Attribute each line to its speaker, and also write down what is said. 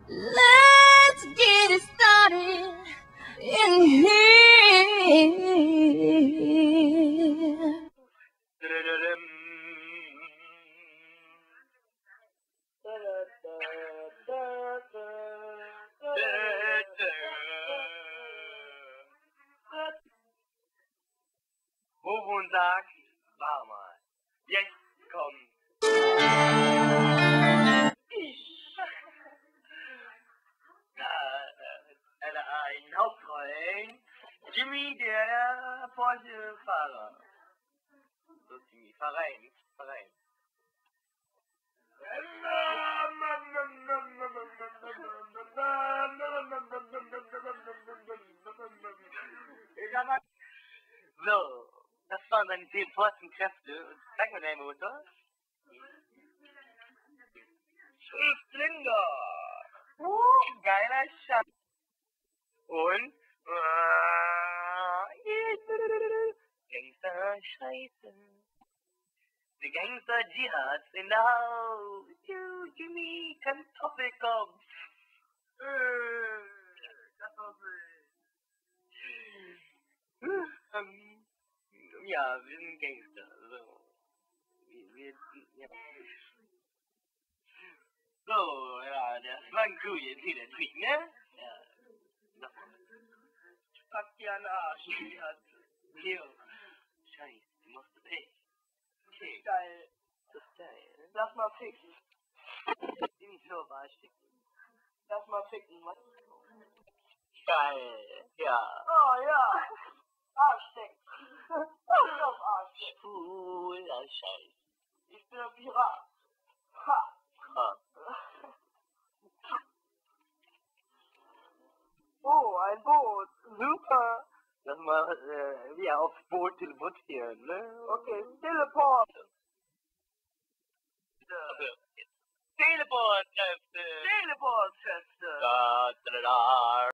Speaker 1: Let's get it started in here.
Speaker 2: Wowohnsack, war mal. Jetzt kommt. Ein Hauptrollen. Jimmy, der Porsche-Fahrer. So, Jimmy, fahr rein. So, das waren deine 10 vollsten Kräfte. Zeig mir deinen Motor. 12 Zylinder. Geiler Schatz. Und? Gangster Scheiße. The Gangster Jihad's in the house. You, Jimmy, Kartoffelkopf. Ja, wir sind Gangster. So, ja, der Franco jetzt wieder trinken, ne? Ja. Pack dir an den Arsch, die hat. Leo. Scheiße, du machst das echt. Okay. Geil. Das ist geil. Lass mal ficken. Die nicht so Arschficken. Lass mal ficken, was? Geil. Ja. Oh ja. Arschficken. Ich auf Arschficken. Schwuler Scheiß. Ich bin ein Pirat. Ha. Oh, ein Boot. Super. Lass mal ja, aufs Boot teleportieren, ne? Okay, Teleport. Teleport-Kräfte. Da, da, da.